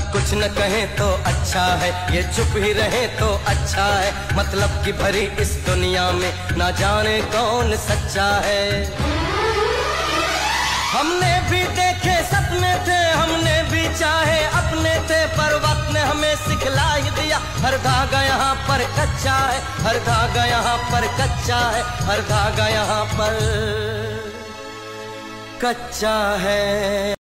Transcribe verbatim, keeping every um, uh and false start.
कुछ न कहे तो अच्छा है, ये चुप ही रहे तो अच्छा है। मतलब की भरी इस दुनिया में ना जाने कौन सच्चा है। हमने भी देखे सपने थे, हमने भी चाहे अपने थे, पर वक्त ने हमें सिखला ही दिया हर धागा यहाँ पर कच्चा है, हर धागा यहाँ पर कच्चा है, हर धागा यहाँ पर कच्चा है।